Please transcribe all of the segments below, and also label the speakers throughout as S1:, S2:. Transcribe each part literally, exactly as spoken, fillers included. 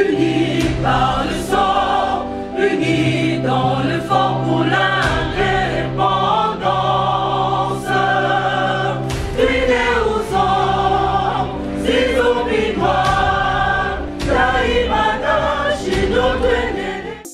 S1: unis par le sang, unis dans le fort pour l'indépendance. Unis aux hommes, ces hommes noirs, Taïmana, chez notre aîné.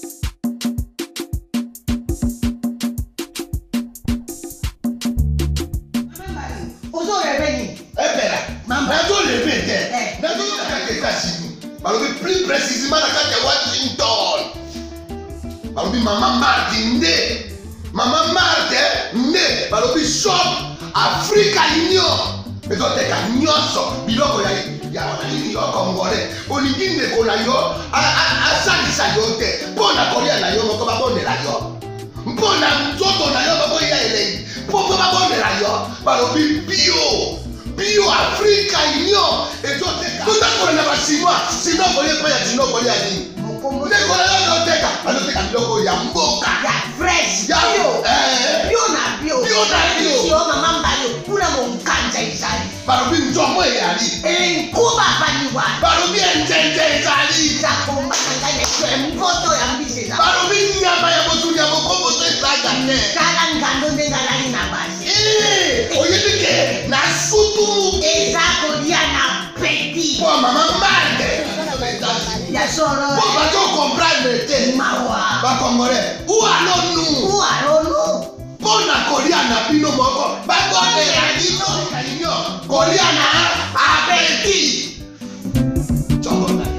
S2: Plus précisément dans la Washington. Balobi Maman Martin Nde. Maman Martin Nde. Balobi shop Africa Union. Mais donc t'es qu'à nyonso. Biloko ya ya wanani yo Congolais. Olingi ndeko na yo asalisa yo te. Mpona kolia na yo moko babondela yo. Mpona nzoto na yo moko ya elei. Mpo babondela yo. Balobi bio. Bio Africa Union. Et toi t'es qu'à. Tout à fait na basinois. Sinon kolia pa ya sinon kolia ni. Ndeko na yo noteka. Anoteka biloko ya mboka.
S3: Ya fresh.
S2: Ya
S3: bio.
S2: Eh.
S3: Bio na bio.
S2: Bio na bio.
S3: Sio mama mbayo. Kuna munganja isali.
S2: Balobi nzomo eyali.
S3: Enkuba baniwa.
S2: Balobi enjenje ezali.
S3: Zakomba kanganya kwe mpoto ya mbise za.
S2: Balobi nyama ya motu ya mokombo to ezaga ne.
S3: Kala ngando ndengalali na basi.
S2: Eh, oyebike na sutu.
S3: Ezako dia na peti.
S2: Po mama mande.
S3: Ya solo.
S2: Po bato comprendre te.
S3: Mawa.
S2: Ba Congolais. Ou alors nous.
S3: Ou alors nous.
S2: Pona kolia na bino moko. Ba bonne la dino kanyo. Kolia na apeti. Chongo na yo.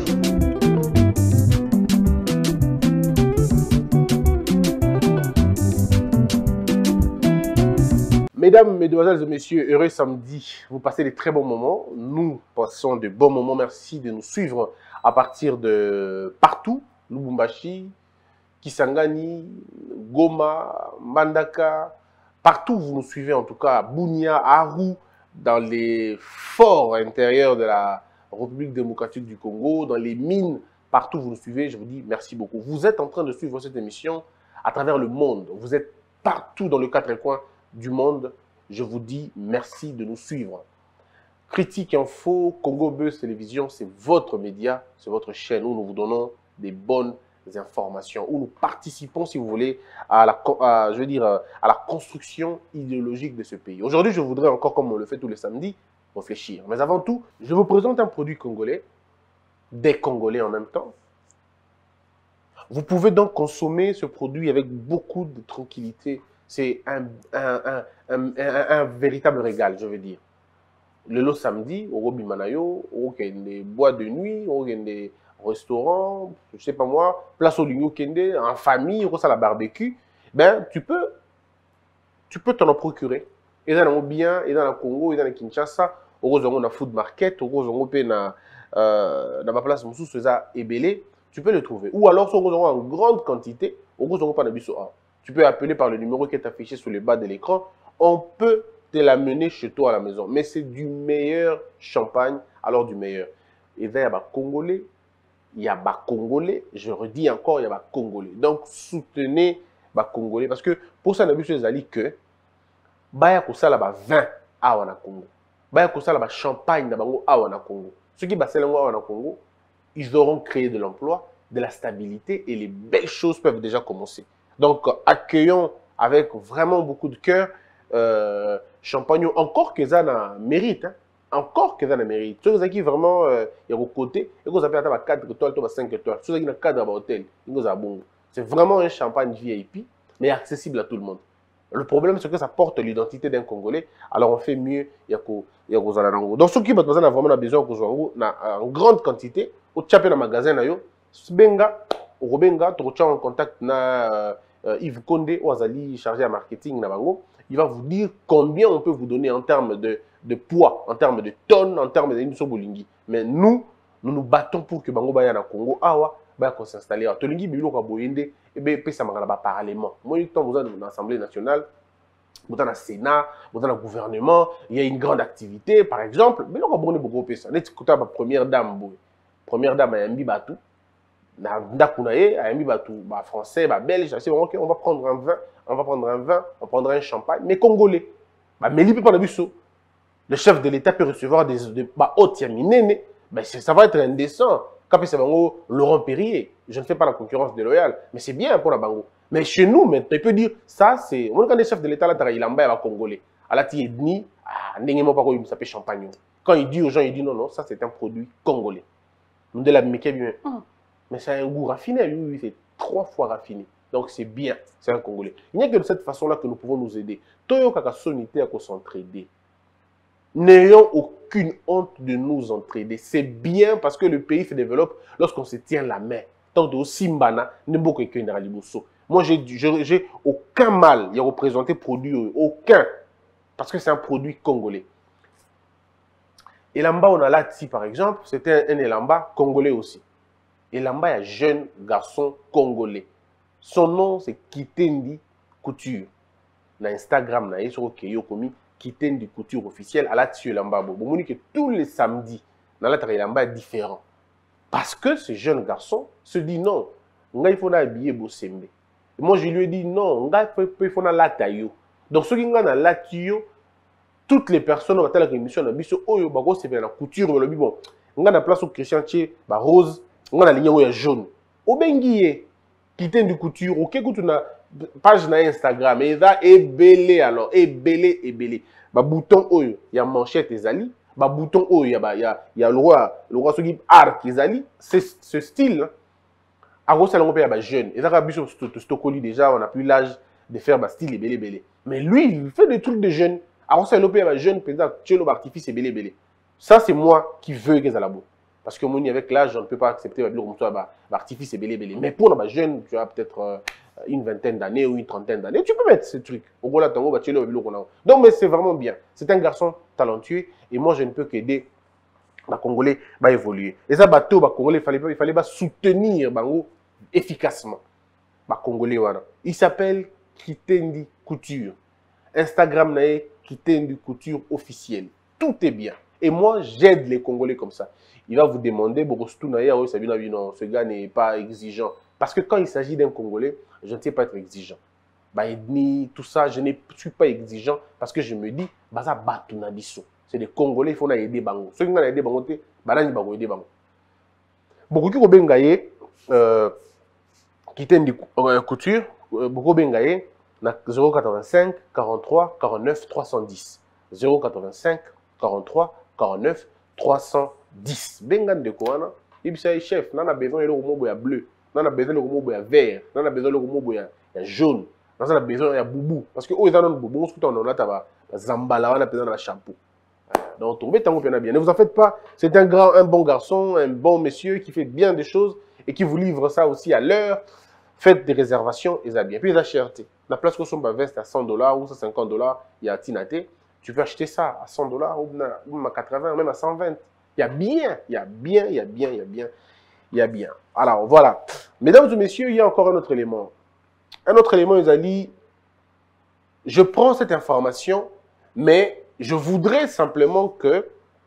S4: Mesdames, Mesdemoiselles et Messieurs, heureux samedi. Vous passez de très bons moments. Nous passons de bons moments. Merci de nous suivre à partir de partout. Lubumbashi, Kisangani, Goma, Mbandaka. Partout vous nous suivez, en tout cas à Bunia, à Aru, dans les forts intérieurs de la République démocratique du Congo, dans les mines. Partout vous nous suivez, je vous dis merci beaucoup. Vous êtes en train de suivre cette émission à travers le monde. Vous êtes partout dans le quatre coins du monde. Je vous dis merci de nous suivre. Critique Info, Congo Buzz Télévision, c'est votre média, c'est votre chaîne où nous vous donnons des bonnes informations, où nous participons, si vous voulez, à la, à, je veux dire, à la construction idéologique de ce pays. Aujourd'hui, je voudrais encore, comme on le fait tous les samedis, réfléchir. Mais avant tout, je vous présente un produit congolais, des Congolais en même temps. Vous pouvez donc consommer ce produit avec beaucoup de tranquillité. C'est un, un, un, un, un, un véritable régal, je veux dire. Le lot samedi, au Robi Manayo, au des boîtes de nuit, au des restaurants, je sais pas moi, place au Ligno Kende, en famille, au la barbecue, ben tu peux, tu peux t'en procurer. Et dans le bien, et dans le Congo, et dans le Kinshasa, au Rozongo na food market, au Rozongo pe na euh, dans ma place Moussou, c'est ça ébélé, tu peux le trouver. Ou alors, au Rozongo en grande quantité, au Rozongo pas nabiso a. Tu peux appeler par le numéro qui est affiché sur le bas de l'écran. On peut te l'amener chez toi à la maison. Mais c'est du meilleur champagne, alors du meilleur. Et là, il y a des Congolais, il y a des Congolais, je redis encore, il y a des Congolais. Donc, soutenez les Congolais. Parce que pour ça, on a vu ces alliés que, il y a vin à Congo. Il y a champagne à Congo. Ceux qui sont à Congo, ils auront créé de l'emploi, de la stabilité et les belles choses peuvent déjà commencer. Donc, accueillons avec vraiment beaucoup de cœur euh, Champagne, encore que ça a mérite. Hein? Encore que ça a mérite. Ceux qui vraiment, il y a au côté, et vous avez quatre étoiles, cinq étoiles. Ceux qui ont quatre hôtels, c'est vraiment un champagne V I P, mais accessible à tout le monde. Le problème, c'est que ça porte l'identité d'un Congolais. Alors, on fait mieux, il y a qu'aux Alarango. Donc, ceux qui ont vraiment besoin en grande quantité, au tchapé dans le magasin, benga, au benga, tu en contact na Uh, Yves Condé, Ouazali, chargé à marketing, Nabango, il va vous dire combien on peut vous donner en termes de, de poids, en termes de tonnes, en termes d'émission Bolingi. Mais nous, nous nous battons pour que Bango Baya na Congo, Awa, Baya qu'on s'installe. Tolingi, Bilo, Kaboyende, et bien, ça m'a parallèlement. Moi, il y a dans l'Assemblée nationale, dans le Sénat, dans le gouvernement, il y a une grande activité, par exemple, mais là, on va beaucoup de ça. On a la première dame, première dame, à Yambi Batou. Français, belge, okay, on va prendre un vin, on va prendre un vin, on prendra un champagne, mais congolais. Le chef de l'État peut recevoir des, des bah, hautes yaminés, bah, ça va être indécent. Quand c'est Bango, Laurent Perrier, je ne fais pas la concurrence déloyale, mais c'est bien pour la Bango. Mais chez nous, maintenant, il peut dire, ça, c'est. Quand les chefs de l'État, là, il a un Congolais. À la Tiedni, ah, il s'appelle champagne. Quand il dit aux gens, il dit non, non, ça, c'est un produit congolais. Nous, de la Méké, mais ça a un goût raffiné, oui, c'est trois fois raffiné. Donc, c'est bien, c'est un Congolais. Il n'y a que de cette façon-là que nous pouvons nous aider. Toyo Kaka Sonité à s'entraider. N'ayons aucune honte de nous entraider. C'est bien parce que le pays se développe lorsqu'on se tient la main. Tant de Simbana, moi, j'ai aucun mal à représenter produit, aucun. Parce que c'est un produit congolais. Elamba, on a là, par exemple, c'était un Elamba congolais aussi. Elamba est un jeune garçon congolais. Son nom, c'est Kitendi Couture. Dans Instagram, il y a Kitendi Couture officielle à la Tio Elamba. Vous que tous les samedis, dans la Elamba est différent. Parce que ce jeune garçon se dit non, il faut habiller Bosembe. Moi, je lui ai dit non, il faut la taille. Donc, ce qui est dans la taille, toutes les personnes qui ont la émission, c'est la couture, bon, on a la place où Christian Tché, Rose, on a la ligne jaune. Au Benguié, Kitendi Couture, ok, tu as page na Instagram, et ça est belé alors, est belé, est belé. Bah bouton oyo, il y a manchette et zali, bah bouton oyo, il y a il y a il y a le roi, le roi qui arc et zali, c'est ce style. À gros salon il y a bah jeune, et ça a biso stokoli déjà, on n'a plus l'âge de faire bah style et belé belé. Mais lui, il fait des trucs de jeunes. À gros salon il y a bah jeune, peut-être tu le artifice et belé belé. Ça c'est moi qui veux que ça la beau. Parce que moi, avec l'âge, on ne peut pas accepter l'artifice et belé belé. Mais pour les jeunes, tu as peut-être euh, une vingtaine d'années ou une trentaine d'années, tu peux mettre ce truc. Donc, mais c'est vraiment bien. C'est un garçon talentueux et moi, je ne peux qu'aider les Congolais à évoluer. Et ça, les Congolais, il fallait, il fallait soutenir bango efficacement. Les Congolais, voilà. Il s'appelle Kitendi Couture. Instagram, Kitendi Couture officiel. Tout est bien. Et moi, j'aide les Congolais comme ça. Il va vous demander, ce gars n'est pas exigeant. Parce que quand il s'agit d'un Congolais, je ne sais pas être exigeant. Tout ça, je ne suis pas exigeant parce que je me dis, c'est des Congolais, il faut aider Bango. Ceux qui ont aidé Bango, il faut aider Bango. Beaucoup de Bengaye, qui tiennent des coutures, beaucoup de Bengaye, zéro quatre-vingt-cinq, quarante-trois, quarante-neuf, trois cent dix. zéro quatre-vingt-cinq, quarante-trois, quarante-neuf, trois cent dix. Bengan de Kouana, il dit chef, on a besoin de l'eau bleu, on a besoin de l'eau vert, on a besoin de l'eau jaune, on a besoin de boubou. Parce que, oh, ils ont boubou, on a zambala, on a besoin de shampoo. Donc, tombez tant bien. Ne vous en faites pas, c'est un grand, un bon garçon, un bon monsieur qui fait bien des choses et qui vous livre ça aussi à l'heure. Faites des réservations et ça bien. Puis la cherté. La place que son veste à cent dollars ou cent cinquante dollars, il y a Tinaté. Tu peux acheter ça à cent dollars ou à quatre-vingts, même à cent vingt. Il y a bien, il y a bien, il y a bien, il y a bien, il y a bien. Alors voilà. Mesdames et messieurs, il y a encore un autre élément. Un autre élément, ils ont dit, je prends cette information, mais je voudrais simplement que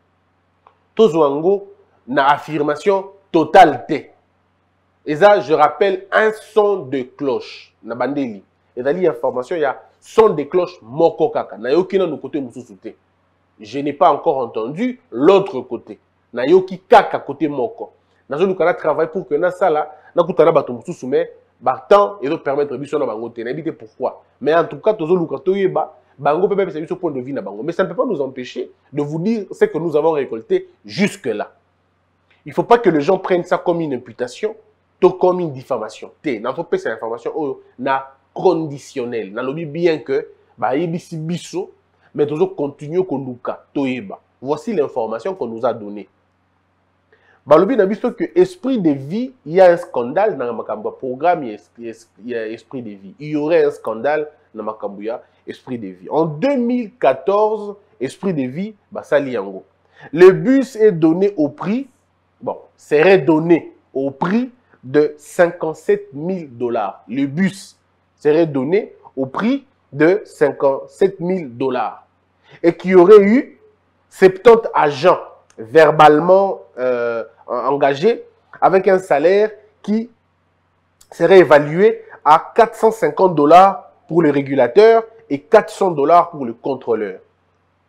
S4: Tozoango n'a affirmation totale. Et ça, je rappelle, un son de cloche. Na bandeli. Et ça, l'information, il y a son de cloche moko kaka. Na yoki na no côté mususute. Je n'ai pas encore entendu l'autre côté. Na yoki kaka côté moko. Na zo lukana travail pour que na sala na kutana bato mususume batant et de permettre biso na bango te. Na bité pourquoi. Mais en tout cas, tozo lukato yeba bango pepe c'est biso point de vue na bango. Mais ça ne peut pas nous empêcher de vous dire ce que nous avons récolté jusque là. Il ne faut pas que les gens prennent ça comme une imputation. Comme une diffamation. Té, n'a pas cette information oh, na conditionnel. N'a lobby bien que bah ibisi biso, mais toujours continue konuka toeba. Voici l'information qu'on nous a donnée. Bah lobby n'a visto que esprit de vie, il y a un scandale dans Makamba programme, il y a esprit de vie. Il y aurait un scandale dans Makambuya esprit de vie. En deux mille quatorze, esprit de vie, bah ça liango. Le bus est donné au prix, bon, serait donné au prix de cinquante-sept mille dollars. Le bus serait donné au prix de cinquante-sept mille dollars. Et qu'il y aurait eu soixante-dix agents verbalement euh, engagés avec un salaire qui serait évalué à quatre cent cinquante dollars pour le régulateur et quatre cents dollars pour le contrôleur.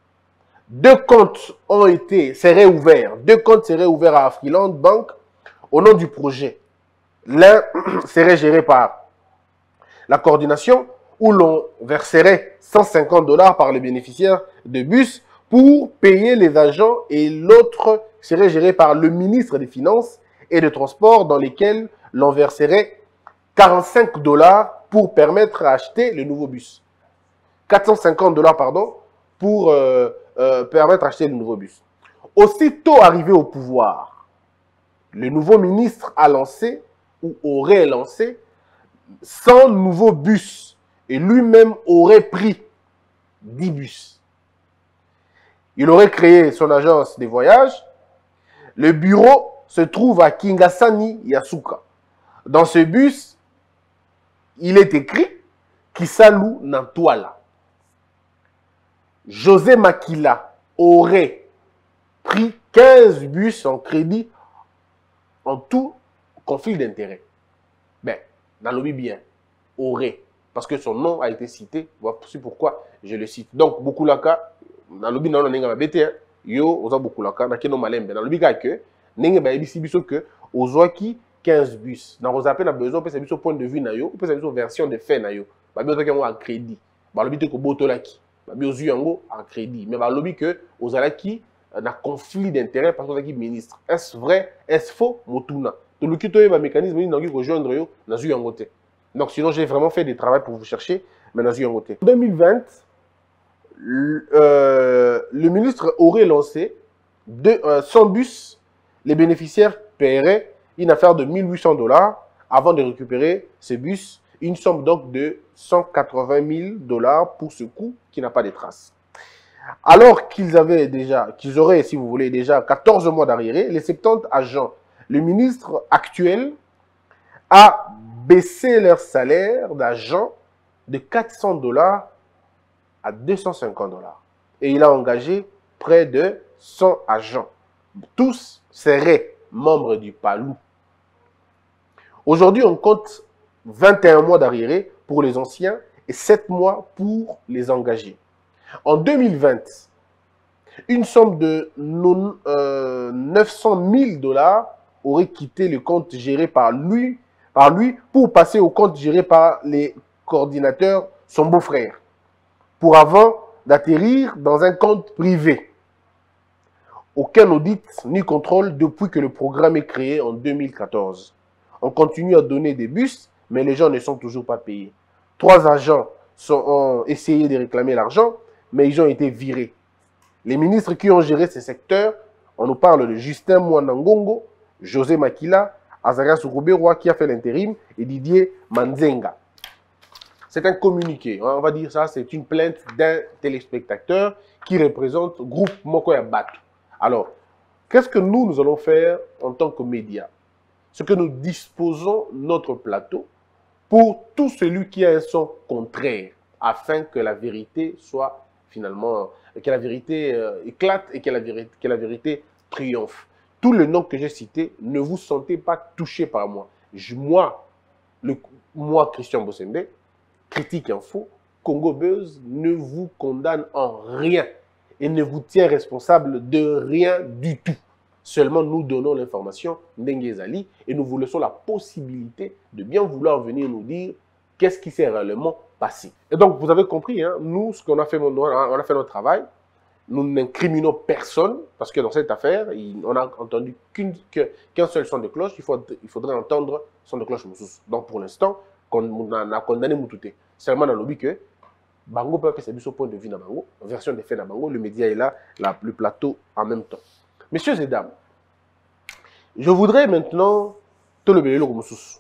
S4: Deux comptes ont été, seraient ouverts. Deux comptes seraient ouverts à Afriland Bank au nom du projet. L'un serait géré par la coordination où l'on verserait cent cinquante dollars par le bénéficiaire de bus pour payer les agents et l'autre serait géré par le ministre des Finances et des Transports dans lesquels l'on verserait quarante-cinq dollars pour permettre d'acheter le nouveau bus. quatre cent cinquante dollars, pardon, pour euh, euh, permettre d'acheter le nouveau bus. Aussitôt arrivé au pouvoir, le nouveau ministre a lancé ou aurait lancé cent nouveaux bus et lui-même aurait pris dix bus. Il aurait créé son agence de voyage. Le bureau se trouve à Kingasani, Yasuka. Dans ce bus, il est écrit Kisalu Nantuala. José Makila aurait pris quinze bus en crédit en tout conflit d'intérêt. Ben, dans le bien, aurait, parce que son nom a été cité, voici pourquoi je le cite. Donc, beaucoup laka, dans le bien, on a un yo, on a beaucoup laka, dans le malembe, dans le bien que, n'engue ba ebisi biso que, ozwaki quinze bus. Dans le appel, on a besoin, on peut savoir point de vue na yo, on peut savoir version de fait na yo. Ba besoin qu'on a un crédit. Ba le bien que boto laki. Ba besoin yango en crédit. Mais ba le bien que, ozalaki, na conflit d'intérêt parce que ministre. Est-ce vrai? Est-ce faux? Motuna. Tout le kito un mécanisme il n'a rejoindre yo na zu yango te. Donc sinon j'ai vraiment fait des travaux pour vous chercher mais na zu yango te. En deux mille vingt, le, euh, le ministre aurait lancé deux, euh, cent bus. Les bénéficiaires paieraient une affaire de mille huit cents dollars avant de récupérer ces bus. Une somme donc de cent quatre-vingt mille dollars pour ce coût qui n'a pas de traces. Alors qu'ils avaient déjà, qu'ils auraient, si vous voulez, déjà quatorze mois d'arriéré, les soixante-dix agents, le ministre actuel a baissé leur salaire d'agent de quatre cents dollars à deux cent cinquante dollars. Et il a engagé près de cent agents. Tous seraient membres du Palou. Aujourd'hui, on compte vingt et un mois d'arriéré pour les anciens et sept mois pour les engagés. En deux mille vingt, une somme de neuf cent mille dollars aurait quitté le compte géré par lui, par lui pour passer au compte géré par les coordinateurs, son beau-frère, pour avant d'atterrir dans un compte privé. Aucun audit ni contrôle depuis que le programme est créé en deux mille quatorze. On continue à donner des bus, mais les gens ne sont toujours pas payés. Trois agents sont, ont essayé de réclamer l'argent, mais ils ont été virés. Les ministres qui ont géré ces secteurs, on nous parle de Justin Mouanangongo, José Makila, Azaria Sourouberoa qui a fait l'intérim et Didier Manzenga. C'est un communiqué, on va dire ça, c'est une plainte d'un téléspectateur qui représente le groupe Mokoya Batu. Alors, qu'est-ce que nous, nous allons faire en tant que médias? Ce que nous disposons notre plateau pour tout celui qui a un son contraire, afin que la vérité soit finalement, que la vérité euh, éclate et que la vérité, que la vérité triomphe. Tous les noms que j'ai cités, ne vous sentez pas touchés par moi. Je, moi, le, moi, Christian Bossembe, Critique Info, Congo Buzz, ne vous condamne en rien et ne vous tient responsable de rien du tout. Seulement, nous donnons l'information d'Engezali et nous vous laissons la possibilité de bien vouloir venir nous dire qu'est-ce qui s'est réellement passé. Et donc, vous avez compris, hein, nous, ce qu'on a fait, on a fait notre travail, nous n'incriminons personne, parce que dans cette affaire, on n'a entendu qu'un qu'un seul son de cloche, il, faut, il faudrait entendre son de cloche Moussous. Donc, pour l'instant, on a condamné Moutouté. Seulement, dans le lobby que Bango peut faire son point de vue dans Bango, version des faits dans Bango, le média est là, la, le plateau en même temps. Messieurs et dames, je voudrais maintenant tout le bénélo Moussous.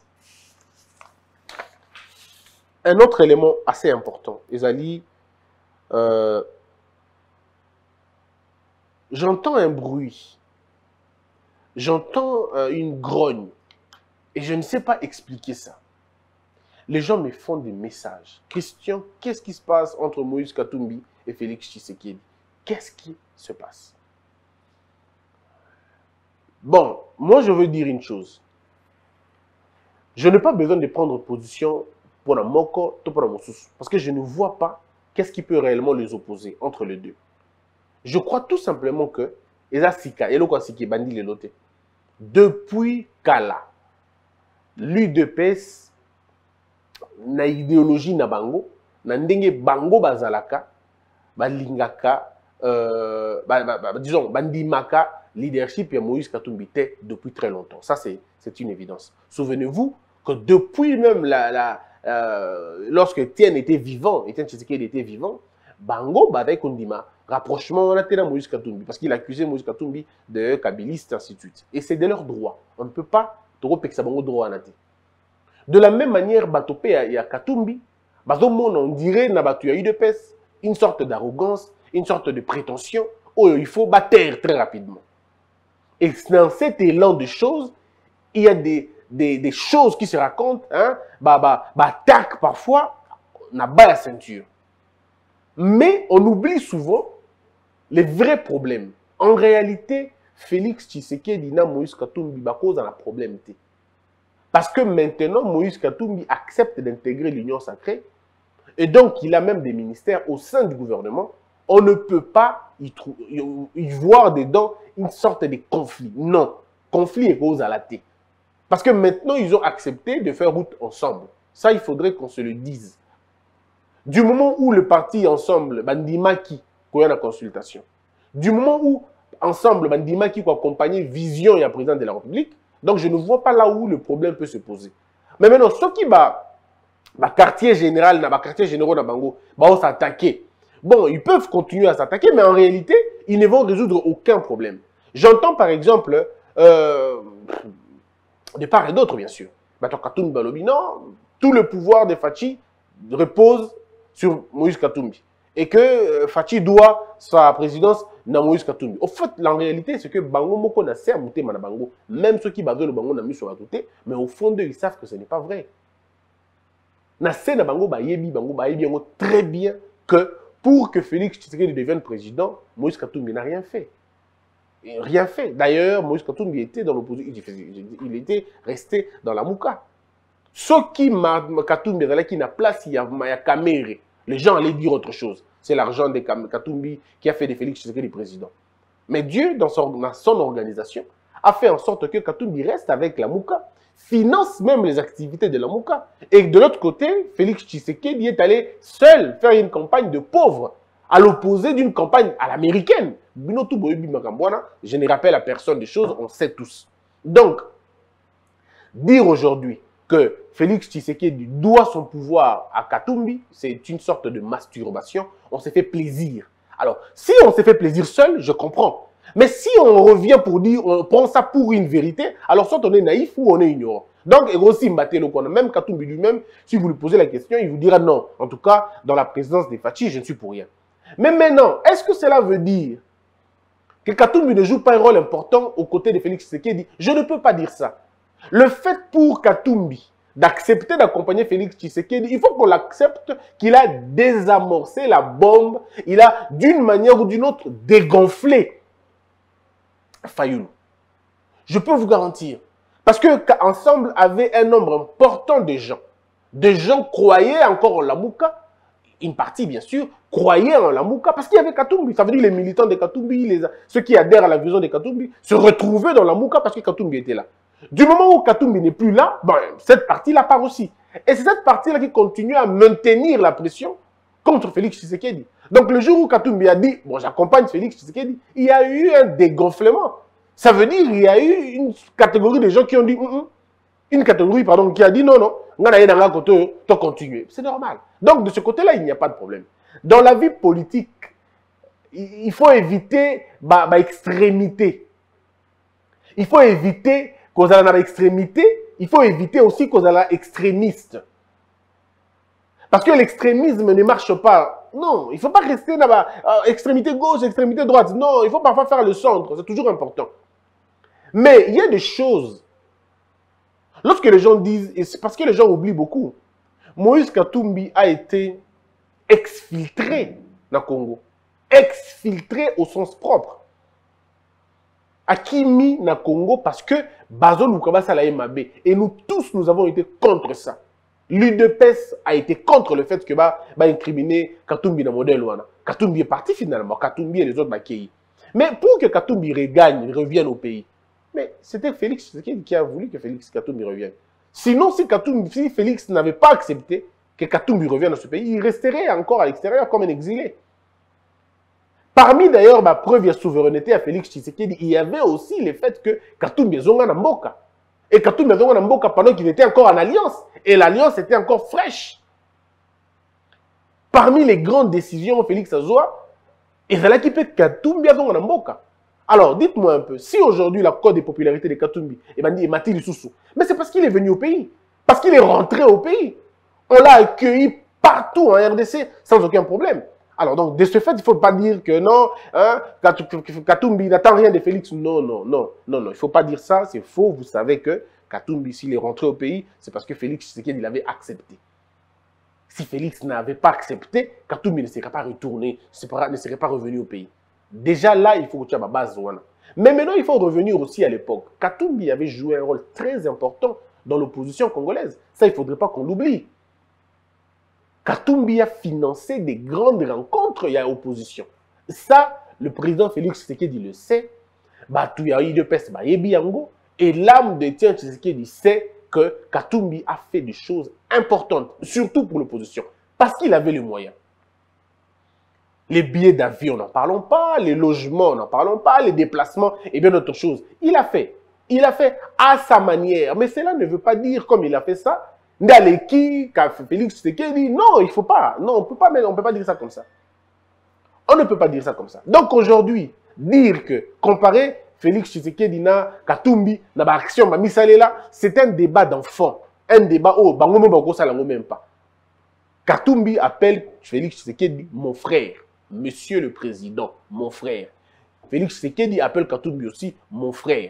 S4: Un autre élément assez important, Ezali, euh, j'entends un bruit, j'entends euh, une grogne, et je ne sais pas expliquer ça. Les gens me font des messages. Christian, qu'est-ce qui se passe entre Moïse Katumbi et Félix Tshisekedi? Qu'est-ce qui se passe? Bon, moi je veux dire une chose. Je n'ai pas besoin de prendre position pour la Moko, pour la Moussous, parce que je ne vois pas qu'est-ce qui peut réellement les opposer entre les deux. Je crois tout simplement que Eza Sika, Eloko Siki Bandi Lelote. depuis Kala, l'U D P S, na idéologie na bango, na ndenge bango bazalaka, balingaka, euh, ba, ba, ba, disons, bandimaka, leadership et Moïse Katumbi depuis très longtemps. Ça, c'est une évidence. Souvenez-vous que depuis même la, la, euh, lorsque Etienne était vivant, Etienne Tshisekedi était vivant, bango badai kondima, rapprochement on a tenu Moïse Katumbi, parce qu'il accusait Moïse Katumbi de kabiliste, ainsi de suite. Et c'est de leur droit. On ne peut pas trop pexer bango droit à. De la même manière, Batopé et Katumbi, on dirait qu'il y a eu de peste, une sorte d'arrogance, une sorte de prétention, où il faut battre très rapidement. Et dans cet élan de choses, il y a des, des, des choses qui se racontent, hein, bah, bah, bah, tac, parfois, on a bas la ceinture. Mais on oublie souvent les vrais problèmes. En réalité, Félix Tshisekedi et Moïse Katumbi cause dans la problème. Parce que maintenant, Moïse Katumbi accepte d'intégrer l'Union sacrée et donc il a même des ministères au sein du gouvernement. On ne peut pas y, y voir dedans une sorte de conflit. Non, conflit est cause à la tête. Parce que maintenant, ils ont accepté de faire route ensemble. Ça, il faudrait qu'on se le dise. Du moment où le parti ensemble, Bandimaki, qu'il y a la consultation, du moment où ensemble, Bandimaki, qui accompagné Vision et la présidente de la République, donc je ne vois pas là où le problème peut se poser. Mais maintenant, ceux qui bah, bah quartier général, bah quartier général Bango, bah on s'attaquer. Bon, ils peuvent continuer à s'attaquer, mais en réalité, ils ne vont résoudre aucun problème. J'entends par exemple, euh, de part et d'autre, bien sûr, bah, Katumbi Balobi, non, tout le pouvoir de Fachi repose sur Moïse Katumbi. Et que euh, Fachi doit sa présidence dans Moïse Katumbi. Au fait, la réalité, c'est que Bango Moko n'a pas mouté na Bango. Même ceux qui veulent le Bango n'a mis sur la touté, mais au fond d'eux, ils savent que ce n'est pas vrai. Na na Bango Bayebi, Bango Bayebi, très bien que pour que Félix Tshisekedi devienne président, Moïse Katumbi n'a rien fait. Rien fait. D'ailleurs, Moïse Katumbi était dans l'opposition, il était resté dans la Mouka. Ceux qui Katumbi qui n'a place, il y a Kamere. Les gens allaient dire autre chose. C'est l'argent de Katumbi qui a fait de Félix Tshisekedi président. Mais Dieu, dans son, dans son organisation, a fait en sorte que Katumbi reste avec la Mouka, finance même les activités de la Mouka. Et de l'autre côté, Félix Tshisekedi est allé seul faire une campagne de pauvres, à l'opposé d'une campagne à l'américaine. Je ne rappelle à personne des choses, on sait tous. Donc, dire aujourd'hui que Félix Tshisekedi doit son pouvoir à Katumbi, c'est une sorte de masturbation. On s'est fait plaisir. Alors, si on s'est fait plaisir seul, je comprends. Mais si on revient pour dire, on prend ça pour une vérité, alors soit on est naïf ou on est ignorant. Donc, même Katumbi lui-même, si vous lui posez la question, il vous dira non. En tout cas, dans la présidence des Fachi, je ne suis pour rien. Mais maintenant, est-ce que cela veut dire que Katumbi ne joue pas un rôle important aux côtés de Félix Tshisekedi? Je ne peux pas dire ça. Le fait pour Katumbi d'accepter d'accompagner Félix Tshisekedi, il faut qu'on l'accepte qu'il a désamorcé la bombe, il a d'une manière ou d'une autre dégonflé Fayoulou. Je peux vous garantir. Parce que ensemble avait un nombre important de gens. Des gens croyaient encore en la Mouka. Une partie, bien sûr, croyait en la Mouka parce qu'il y avait Katumbi. Ça veut dire les militants de Katumbi, les, ceux qui adhèrent à la vision de Katumbi, se retrouvaient dans la Mouka parce que Katumbi était là. Du moment où Katumbi n'est plus là, ben, cette partie-là part aussi. Et c'est cette partie-là qui continue à maintenir la pression contre Félix Tshisekedi. Donc le jour où Katumbi a dit, bon, j'accompagne Félix Tshisekedi, il y a eu un dégonflement. Ça veut dire qu'il y a eu une catégorie de gens qui ont dit, mm -mm. une catégorie, pardon, qui a dit non, non, on a côté, tu continuer. C'est normal. Donc de ce côté-là, il n'y a pas de problème. Dans la vie politique, il faut éviter bah, bah, extrémité. Il faut éviter qu'on ait une extrémité, il faut éviter aussi qu'on ait extrémiste. Parce que l'extrémisme ne marche pas. Non, il ne faut pas rester dans la euh, extrémité gauche, extrémité droite. Non, il faut parfois faire le centre, c'est toujours important. Mais il y a des choses. Lorsque les gens disent, et c'est parce que les gens oublient beaucoup, Moïse Katumbi a été exfiltré dans le Congo. Exfiltré au sens propre. Akimi na Congo parce que Bazo Lukabasa la M A B. Et nous tous, nous avons été contre ça. L'U D P S a été contre le fait que bah, bah incriminer Katumbi dans le modèle Ouana. Katumbi est parti finalement. Katumbi et les autres Bakei. Mais pour que Katumbi regagne, revienne au pays, Mais c'était Félix Tshisekedi qui a voulu que Félix Katumbi revienne. Sinon, si, Katumbi, si Félix n'avait pas accepté que Katumbi revienne dans ce pays, il resterait encore à l'extérieur comme un exilé. Parmi d'ailleurs ma preuve de souveraineté à Félix Tshisekedi, il y avait aussi le fait que Katumbi zonga na mboka. Et Katumbi zonga na mboka pendant qu'il était encore en alliance. Et l'alliance était encore fraîche. Parmi les grandes décisions, Félix Azoua, il fallait qu'il peut Katumbi zonga na mboka. Alors, dites-moi un peu, si aujourd'hui la cote de popularité de Katumbi est Mathilde Soussou, mais c'est parce qu'il est venu au pays, parce qu'il est rentré au pays. On l'a accueilli partout en R D C sans aucun problème. Alors, donc, de ce fait, il ne faut pas dire que non, hein, Katumbi n'attend rien de Félix. Non, non, non, non, non, il ne faut pas dire ça, c'est faux. Vous savez que Katumbi, s'il est rentré au pays, c'est parce que Félix Tshisekedi l'avait accepté. Si Félix n'avait pas accepté, Katumbi ne serait pas retourné, ne serait pas revenu au pays. Déjà là, il faut que tu aies ma base. Mais maintenant, il faut revenir aussi à l'époque. Katumbi avait joué un rôle très important dans l'opposition congolaise. Ça, il ne faudrait pas qu'on l'oublie. Katumbi a financé des grandes rencontres, il y a opposition. Ça, le président Félix Tshisekedi le sait. Et l'âme de Tian Tshisekedi sait que Katumbi a fait des choses importantes, surtout pour l'opposition, parce qu'il avait les moyens. Les billets d'avion, n'en parlons pas, les logements, n'en parlons pas, les déplacements et bien d'autres choses. Il a fait. Il a fait à sa manière. Mais cela ne veut pas dire, comme il a fait ça, Ndaleki, Félix Tshisekedi, non, il ne faut pas. Non, on peut pas, on ne peut pas dire ça comme ça. On ne peut pas dire ça comme ça. Donc aujourd'hui, dire que, comparer Félix Tshisekedi na Katumbi, na action, ma misalela, c'est un débat d'enfant. Un débat, oh, bangomo bango ça lango même pas. Katumbi appelle Félix Tshisekedi mon frère. Monsieur le Président, mon frère. Félix Tshisekedi appelle Katumbi aussi mon frère.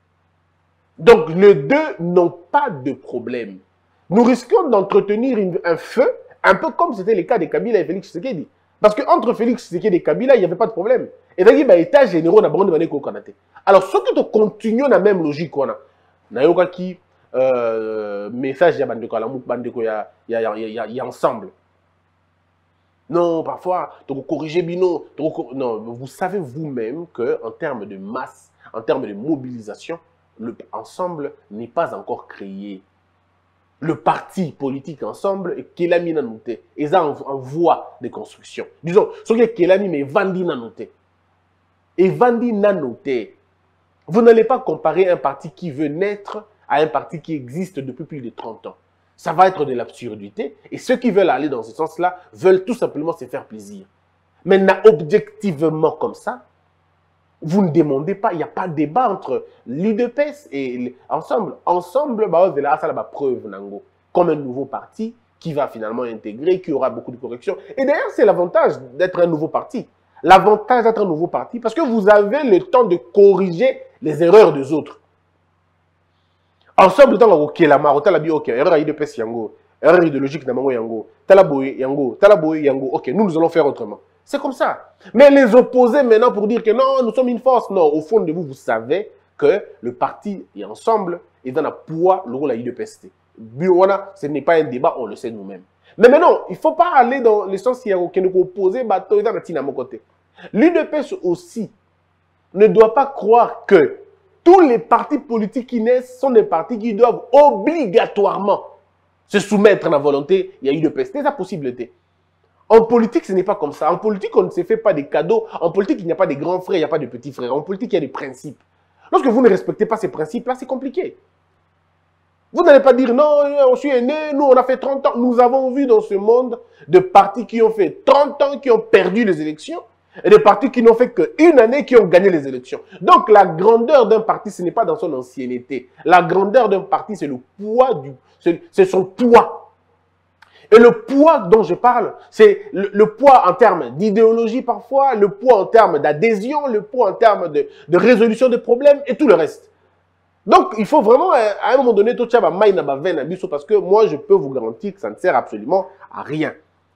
S4: Donc, les deux n'ont pas de problème. Nous risquons d'entretenir un feu, un peu comme c'était le cas de Kabila et Félix Tshisekedi. Parce qu'entre Félix Tshisekedi et Kabila, il n'y avait pas de problème. Et donc, il y a état généraux dans le Canada. Alors, ce que nous continuons dans la même logique, on a, on a qui message, il y a ensemble. Non, parfois, donc corriger Bino. Non, vous savez vous-même qu'en termes de masse, en termes de mobilisation, le ensemble n'est pas encore créé. Le parti politique ensemble est Kelami Nanoute. Ils ont en voie de construction. Disons, ce qui est Kelami, mais Vandi Nanoute. Et Vandi Nanoute, vous n'allez pas comparer un parti qui veut naître à un parti qui existe depuis plus de trente ans. Ça va être de l'absurdité. Et ceux qui veulent aller dans ce sens-là veulent tout simplement se faire plaisir. Maintenant, objectivement comme ça, vous ne demandez pas, il n'y a pas de débat entre l'U D P S et Ensemble. Ensemble, bah, de là, ça la preuve, Nango, comme un nouveau parti qui va finalement intégrer, qui aura beaucoup de corrections. Et d'ailleurs, c'est l'avantage d'être un nouveau parti. L'avantage d'être un nouveau parti, parce que vous avez le temps de corriger les erreurs des autres. Ensemble, dans le la marota la bio, ok, erreur I D P S yango, erreur idéologique namango yango, talaboy yango, talaboy yango, ok, nous nous allons faire autrement. C'est comme ça. Mais les opposer maintenant pour dire que non, nous sommes une force, non, au fond de vous, vous savez que le parti est ensemble et dans le poids, le rôle I D P S T. Ce n'est pas un débat, on le sait nous-mêmes. Mais maintenant, il ne faut pas aller dans le sens qui est opposé, bateau dans le mon côté. L'U D P S aussi ne doit pas croire que tous les partis politiques qui naissent sont des partis qui doivent obligatoirement se soumettre à la volonté. Il y a eu de P S. C'est la possibilité. En politique, ce n'est pas comme ça. En politique, on ne se fait pas des cadeaux. En politique, il n'y a pas de grands frères, il n'y a pas de petits frères. En politique, il y a des principes. Lorsque vous ne respectez pas ces principes-là, c'est compliqué. Vous n'allez pas dire, non, on suis né, nous, on a fait trente ans. Nous avons vu dans ce monde de partis qui ont fait trente ans, qui ont perdu les élections. Et des partis qui n'ont fait qu'une année qui ont gagné les élections. Donc la grandeur d'un parti, ce n'est pas dans son ancienneté. La grandeur d'un parti, c'est le poids du... C'est son poids. Et le poids dont je parle, c'est le, le poids en termes d'idéologie parfois, le poids en termes d'adhésion, le poids en termes de, de résolution des problèmes et tout le reste. Donc il faut vraiment, à un moment donné, tout ça va maïna ba veine abisso parce que moi, je peux vous garantir que ça ne sert absolument à rien.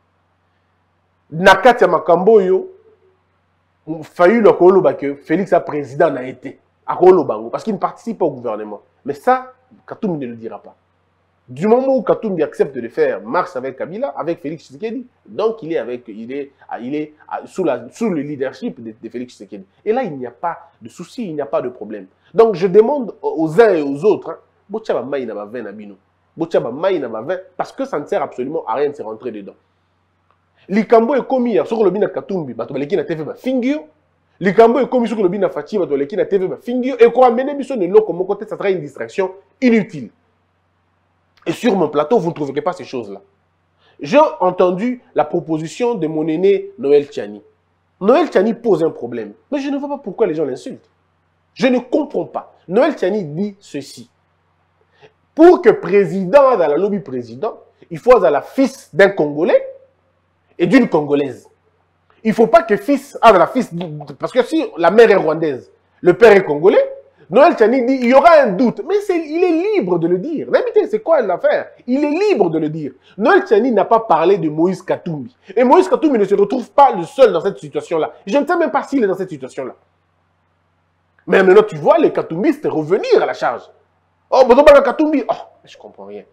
S4: Nakati ya makambo yo, failli le que Félix a président a été à Kolobango parce qu'il ne participe pas au gouvernement. Mais ça, Katumbi ne le dira pas. Du moment où Katumbi accepte de faire marche avec Kabila, avec Félix Tshisekedi, donc il est avec, il est, il est sous, la, sous le leadership de, de Félix Tshisekedi. Et là, il n'y a pas de souci, il n'y a pas de problème. Donc je demande aux uns et aux autres, hein, botia ba mai na ba vin na bino. Botia ba mai na ba vin parce que ça ne sert absolument à rien de se rentrer dedans. Likambo est commis sur le bina Katumbi, bato baleki na T V ba fingio. Likambo est commis sur le bina Fati, bato baleki na T V ba fingio et quoi amener biso ne loko mon côté ça sera une distraction inutile. Et sur mon plateau, vous ne trouverez pas ces choses-là. J'ai entendu la proposition de mon aîné Noël Tchani. Noël Tchani pose un problème, mais je ne vois pas pourquoi les gens l'insultent. Je ne comprends pas. Noël Tchani dit ceci. Pour que président dans la lobby président, il faut avoir la fils d'un Congolais et d'une Congolaise. Il ne faut pas que fils a la fils... Parce que si la mère est rwandaise, le père est congolais, Noël Tchani dit il y aura un doute. Mais il est libre de le dire. C'est quoi l'affaire? Il est libre de le dire. Noël Tchani n'a pas parlé de Moïse Katumbi. Et Moïse Katumbi ne se retrouve pas le seul dans cette situation-là. Je ne sais même pas s'il est dans cette situation-là. Mais maintenant, tu vois les Katumbistes revenir à la charge. Oh, bon, Katumbi. Oh, je ne comprends rien.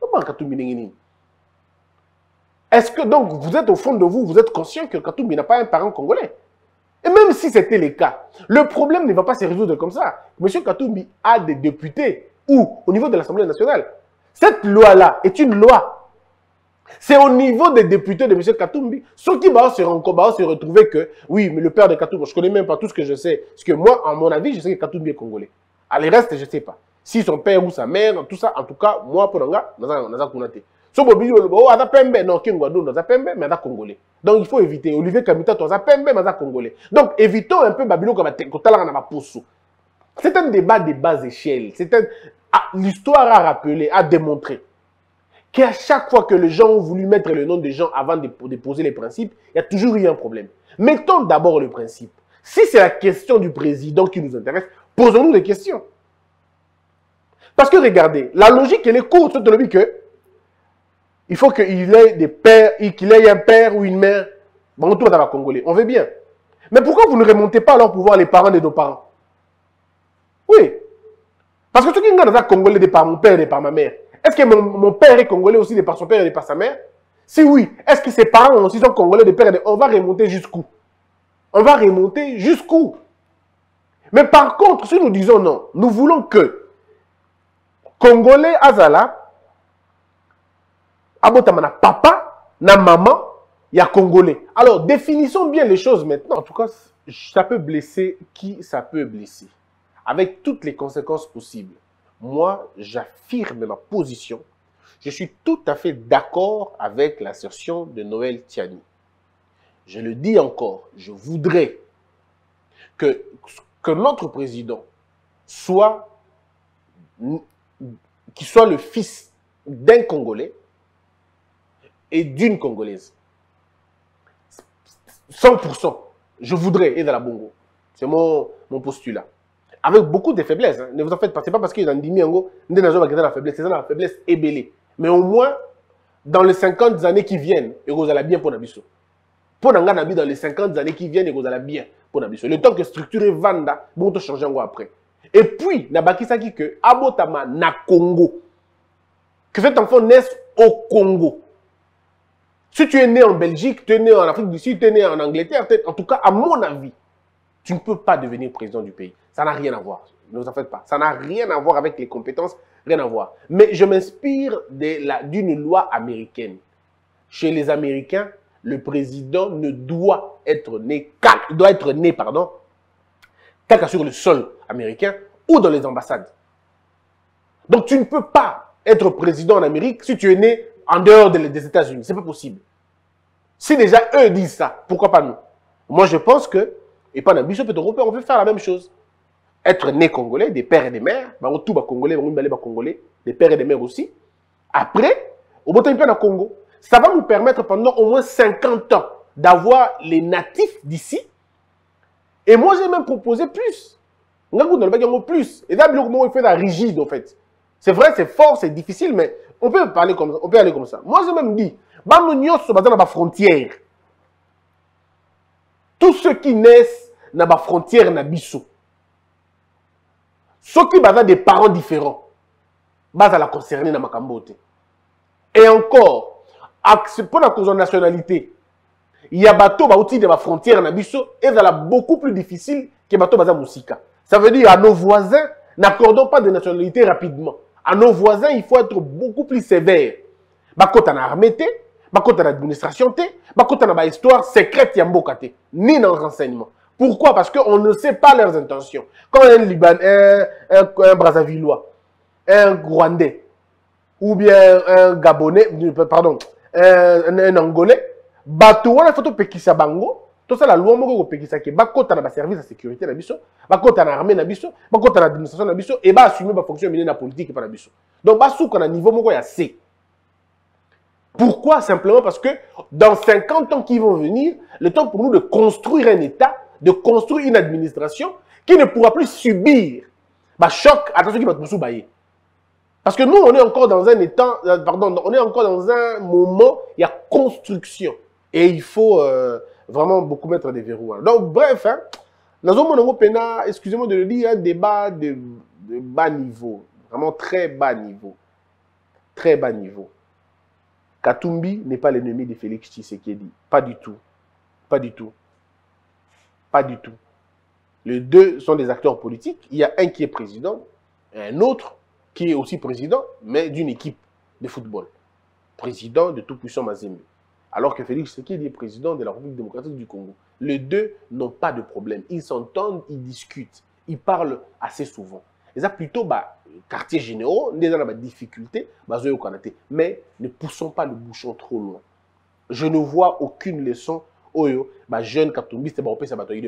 S4: Est-ce que donc, vous êtes au fond de vous, vous êtes conscient que Katumbi n'a pas un parent congolais? Et même si c'était le cas, le problème ne va pas se résoudre comme ça. Monsieur Katumbi a des députés ou au niveau de l'Assemblée nationale. Cette loi-là est une loi. C'est au niveau des députés de M. Katumbi. Ceux qui vont se, se retrouver que, oui, mais le père de Katumbi, je ne connais même pas tout ce que je sais. Parce que moi, à mon avis, je sais que Katumbi est congolais. À le reste, je ne sais pas. Si son père ou sa mère, tout ça, en tout cas, moi, pour Nanga, Naza Kounate. So bobi oh ada pembe non kingwado non pembe mais ada congolais. Donc il faut éviter Olivier Kamita to za pembe mais ada congolais. Donc évitons un peu babilo comme kotala na ba poso. C'est un débat de bas échelle. C'est un ah, l'histoire a rappelé, a démontré qu'à chaque fois que les gens ont voulu mettre le nom des gens avant de, de poser les principes, il y a toujours eu un problème. Mettons d'abord le principe. Si c'est la question du président qui nous intéresse, posons-nous des questions. Parce que regardez, la logique elle est courte, c'est de que il faut qu'il ait des pères, qu'il ait un père ou une mère. Bon, tout va dans Congolais. On veut bien. Mais pourquoi vous ne remontez pas alors pour voir les parents de nos parents? Oui. Parce que ceux qui sont dans Congolais de par mon père et par ma mère, est-ce que mon, mon père est congolais aussi de par son père et de par sa mère? Si oui, est-ce que ses parents aussi sont congolais de père et de... On va remonter jusqu'où? On va remonter jusqu'où? Mais par contre, si nous disons non, nous voulons que Congolais Azala, Abotama na papa, na maman, il y a Congolais. Alors, définissons bien les choses maintenant. En tout cas, ça peut blesser qui ça peut blesser. Avec toutes les conséquences possibles. Moi, j'affirme ma position. Je suis tout à fait d'accord avec l'assertion de Noël Tchani. Je le dis encore, je voudrais que, que notre président soit, qu'il soit le fils d'un Congolais et d'une Congolaise. cent pour cent. Je voudrais être dans la Bongo. C'est mon, mon postulat. Avec beaucoup de faiblesses. Hein. Ne vous en faites pas. Ce n'est pas parce qu'il y a un diminuango, il y a la faiblesse. C'est la faiblesse ébélée. Mais au moins, dans les cinquante années qui viennent, vous allez bien pour Nabiso. Pour Nanganabi, dans les cinquante années qui viennent, vous allez bien pour Nabiso. Le temps que structurer Vanda, vous allez changer après. Et puis, Nabaki Saki que Abotama na Congo. Que cet enfant naisse au Congo. Si tu es né en Belgique, tu es né en Afrique du Sud, tu es né en Angleterre, en tout cas, à mon avis, tu ne peux pas devenir président du pays. Ça n'a rien à voir. Ne vous en faites pas. Ça n'a rien à voir avec les compétences, rien à voir. Mais je m'inspire d'une loi américaine. Chez les Américains, le président ne doit être né, doit être né, pardon, qu'à sur le sol américain ou dans les ambassades. Donc tu ne peux pas être président en Amérique si tu es né en dehors des États-Unis. Ce n'est pas possible. Si déjà eux disent ça, pourquoi pas nous? Moi, je pense que, et pas d'un bishop européen, on peut faire la même chose. Être né congolais, des pères et des mères, tout bas congolais, congolais, des pères et des mères aussi. Après, au Botan Congo, ça va nous permettre pendant au moins cinquante ans d'avoir les natifs d'ici. Et moi, j'ai même proposé plus. Plus. Et d'abord, comment on fait la rigide, en fait. C'est vrai, c'est fort, c'est difficile, mais on peut parler comme ça. On peut aller comme ça. Moi, j'ai même dit, dans la frontière. Tous ceux qui naissent dans la frontière, na biso. Ceux qui ont des parents différents, bas à la concerner dans ma cambote. Et encore, pour la cause de nationalité, il y a bateau ba outil de la frontière na biso et ça beaucoup plus difficile que bateau baza musika. Ça veut dire à nos voisins, n'accordons pas de nationalité rapidement. À nos voisins, il faut être beaucoup plus sévère. Bakota na armée, bakota na administration, bakota na histoire secrète yamboka te, ni dans le renseignement. Pourquoi? Parce qu'on ne sait pas leurs intentions. Quand un Libanais, un, un, un Brazzavillois, un Rwandais, ou bien un Gabonais, pardon, un, un Angolais, bateau, on a photo pekisa bango, tout ça la loi moko pekisa ke bakota na service de sécurité na biso, bakota na armée na biso, bakota na administration na biso et ba assumer ba fonction milieu na politique par na biso. Donc ba souka na niveau moko ya C. Pourquoi? Simplement parce que dans cinquante ans qui vont venir, le temps pour nous de construire un État, de construire une administration qui ne pourra plus subir bah, choc, attention qui va te bailler. Parce que nous, on est encore dans un état, euh, pardon, on est encore dans un moment, il y a construction. Et il faut euh, vraiment beaucoup mettre des verrous. Hein. Donc, bref, hein, dans un moment, excusez-moi de le dire, un débat de, de bas niveau, vraiment très bas niveau. Très bas niveau. Katumbi n'est pas l'ennemi de Félix Tshisekedi. Pas du tout. Pas du tout. Pas du tout. Les deux sont des acteurs politiques. Il y a un qui est président et un autre qui est aussi président, mais d'une équipe de football. Président de tout-puissant Mazembe. Alors que Félix Tshisekedi est président de la République démocratique du Congo. Les deux n'ont pas de problème. Ils s'entendent, ils discutent. Ils parlent assez souvent. Et ça, plutôt, bah, quartier généraux, on est dans la difficulté, bah, mais ne poussons pas le bouchon trop loin. Je ne vois aucune leçon. Oyo, bah, jeune Katumbi, c'est bon, ça va te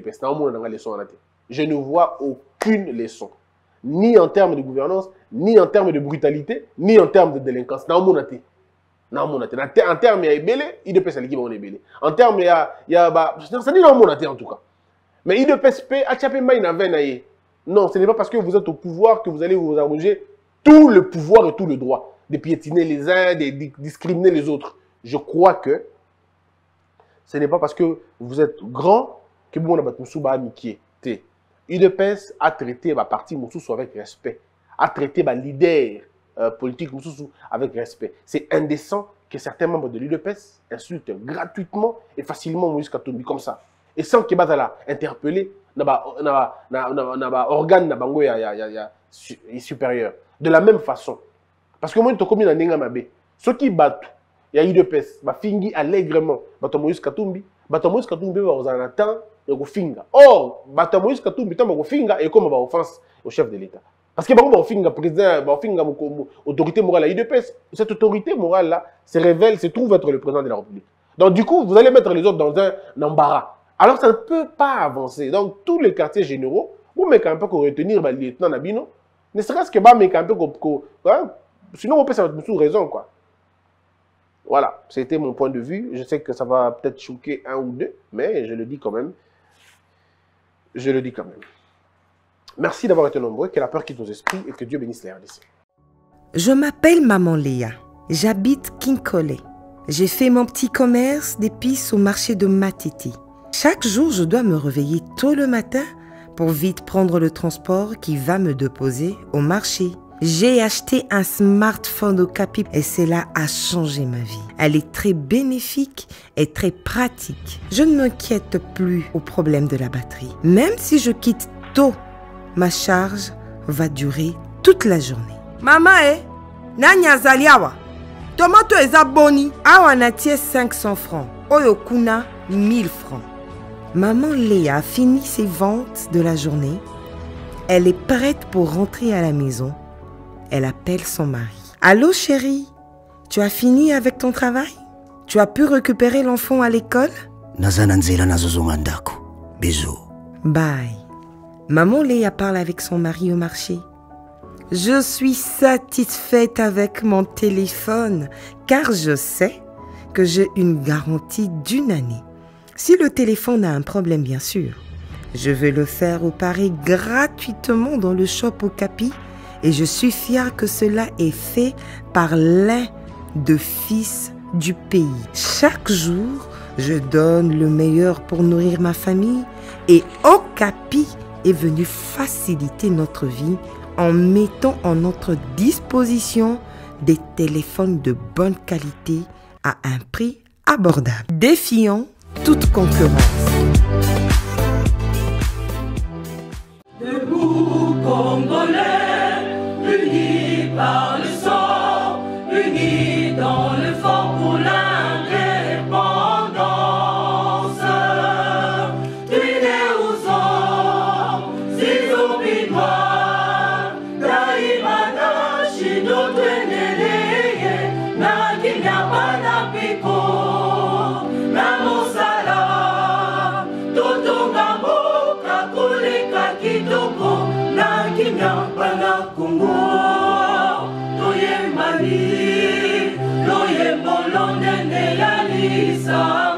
S4: Je ne vois aucune leçon. Ni en termes de gouvernance, ni en termes de brutalité, ni en termes de délinquance. En termes de Ebele, il de pèse l'équipe on est belé. En termes il y a bah ça dit non en tout cas. Mais il de pèse P a chapé mai na venaye. Non, ce n'est pas parce que vous êtes au pouvoir que vous allez vous arroger tout le pouvoir et tout le droit de piétiner les uns, de discriminer les autres. Je crois que ce n'est pas parce que vous êtes grand que vous avez un amitié. U D P S a traité ma parti Moussoussou avec respect, a traité ma leader euh, politique Moussoussou avec respect. C'est indécent que certains membres de l'U D P S insultent gratuitement et facilement Moïse Katumbi comme ça. Et sans qu'il va interpeller organe supérieur. De la même façon. Parce que moi, je suis comme un Mabe. Ceux qui battent, il y a U D P S, bah, fingi allègrement, bah, Moïse Katumbi, bah, Moïse Katumbi va aux anatans. Or, Bata Moïse Katumbi est comme une offense au chef de l'État. Parce que le président, l'autorité morale à l'U D P S, cette autorité morale-là se révèle, se trouve être le président de la République. Donc, du coup, vous allez mettre les autres dans un embarras. Alors, ça ne peut pas avancer. Donc, tous les quartiers généraux, vous mettez un peu qu'on retenir le lieutenant Nabino, ne serait-ce que vous mettez un peu qu'on. Sinon, on peut savoir sous raison, quoi. Voilà, c'était mon point de vue. Je sais que ça va peut-être choquer un ou deux, mais je le dis quand même. Je le dis quand même. Merci d'avoir été nombreux, que la peur quitte nos esprits et que Dieu bénisse les R D C.
S5: Je m'appelle Maman Léa. J'habite Kinkole. J'ai fait mon petit commerce d'épices au marché de Matiti. Chaque jour, je dois me réveiller tôt le matin pour vite prendre le transport qui va me déposer au marché. J'ai acheté un smartphone au Capi et cela a changé ma vie. Elle est très bénéfique et très pratique. Je ne m'inquiète plus au problème de la batterie. Même si je quitte tôt, ma charge va durer toute la journée. Maman, eh? Nanya zaliawa. Tomato eza boni. Awa natie cinq cents francs. Oyokuna mille francs. Maman Léa a fini ses ventes de la journée. Elle est prête pour rentrer à la maison. Elle appelle son mari. Allô chérie, tu as fini avec ton travail? Tu as pu récupérer l'enfant à l'école?
S6: Bisous.
S5: Bye. Maman Léa parle avec son mari au marché. Je suis satisfaite avec mon téléphone car je sais que j'ai une garantie d'une année. Si le téléphone a un problème bien sûr, je vais le faire réparer gratuitement dans le shop au Capi. Et je suis fière que cela est fait par l'un des fils du pays. Chaque jour, je donne le meilleur pour nourrir ma famille. Et Okapi est venu faciliter notre vie en mettant en notre disposition des téléphones de bonne qualité à un prix abordable, défiant toute concurrence.
S1: Debout. Congolais, unis par le sang, unis dans le fort pour l'indépendance. Tuine uso, sizo binois, daimana shino tuendeleye, na kinyapana piko, na mosala, totonga mboka kuleka kitoko, na kinyapana Kongo. Toye mali, toye bolonene ya lisa.